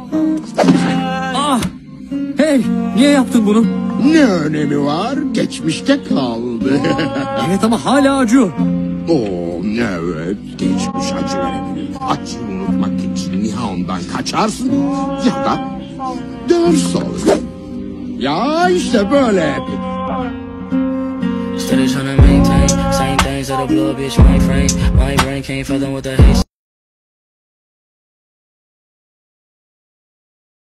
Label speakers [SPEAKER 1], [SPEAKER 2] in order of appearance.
[SPEAKER 1] Ah! Hey, niye yaptın bunu?
[SPEAKER 2] Ne önemi var? Geçmişte kaldı.
[SPEAKER 1] Evet ama hala acıyor.
[SPEAKER 2] Oo, evet. Geçmiş acı verebilir. Acıyı unutmak için ya ondan kaçarsın ya da ders alırsın. Ya işte böyle.
[SPEAKER 3] Steady tryna maintain, same things that'll blow a bitch my frame. My brain can't fathom what the hate.